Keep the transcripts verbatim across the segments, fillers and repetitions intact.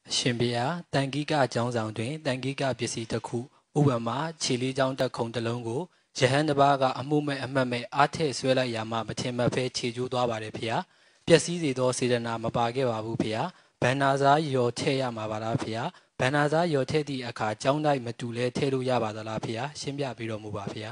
ရှင်ဘုရားတန်ခိကအကြောင်းဆောင်တွင်တန်ခိကပစ္စည်းတစ်ခုဥပမာခြေလေးချောင်းတက်ခုံတစ်လုံးကိုယဟန်တစ်ပါးကအမှုမဲ့အမှတ်မဲ့အားထည့်ဆွဲလိုက်ရမှမထင်မှတ်ဖဲခြေကျိုးသွားပါတယ်ဖေဟာပျက်စီးစေသောစေတနာမပါခဲ့ပါဘူးဖေဟာဗန္နာစားရော်ထည့်ရမှာပါလားဖေဟာဗန္နာစားရော်ထည့်သည့်အခါကြောင်းတိုက်မတူလဲထည့်လို့ရပါသလားဖေဟာရှင်းပြပေးတော်မူပါဖေဟာ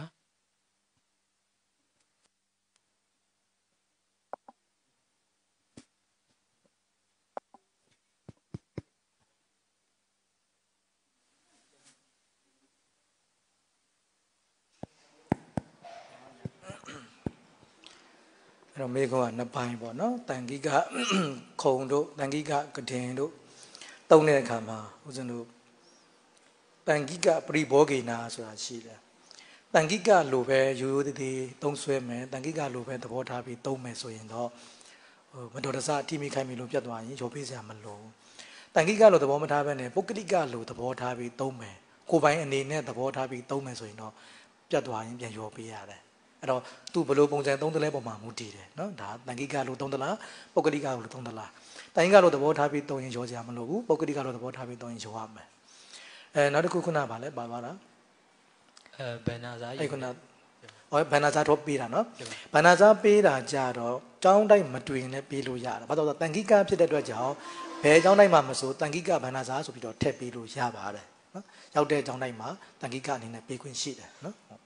အဲ့တော့မိကုံကနှစ်ပိုင်းပေါ့နော်တန်ခိကခုံတို့တန်ခိကကဒင်တို့တုံးတဲ့အခါမှာဦးဇင်းတို့တန်ခိကပရိဘောဂေနာဆိုတာရှိတယ်တန်ခိကလိုပဲရိုးရိုးသေးသေးသုံးဆွဲမယ်တန်ခိကလိုပဲသဘောထားပြီးသုံးမယ်ဆိုရင်တော့ဟိုမတော်တဆအထိမိခိုင်းမိလို့ပြတ်သွားရင်ရောပေးစရာမလိုတန်ခိကလိုသဘောမထားဘဲနဲ့ပုဂ္ဂလိကလိုသဘောထားပြီးသုံးမယ်ကိုယ်ပိုင်အနေနဲ့သဘောထားပြီးသုံးမယ်ဆိုရင်တော့ပြတ်သွားရင်ပြန်ရောပေးရတယ်အဲ့တော့သူဘလို့ပုံစံသုံးတလဲပုံမှာမူတည်တယ်နော်ဒါတန်ခိကလို့သုံးတလားပုဂ္ဂလိကလို့သုံးတလားတန်ခိကလို့သဘောထားပြီးသုံးရင်ရောစရာမလိုဘူးပုဂ္ဂလိကလို့သဘောထားပြီးသုံးရင်ရောရမယ်အဲနောက်တစ်ခုခုနပါလဲပါပါလားအဲဗန္နာစားအဲ့ခုနဟောဗန္နာစားတော့ပေးတာနော်ဗန္နာစားပေးတာကြတော့ကျောင်းတိုင်းမတွေ့ရင်လည်းပေးလို့ရတယ်ဘာလို့လဲဆိုတော့တန်ခိကဖြစ်တဲ့အတွက်ကြောင့်ဘယ်ကျောင်းတိုင်းမှာမဆိုတန်ခိကဗန္နာစားဆိုပြီးတော့ထည့်ပေးလို့ရပါတယ်နော်ရောက်တဲ့ကျောင်းတိုင်းမှာတန်ခိကအနေနဲ့ပေးခွင့်ရှိတယ်နော်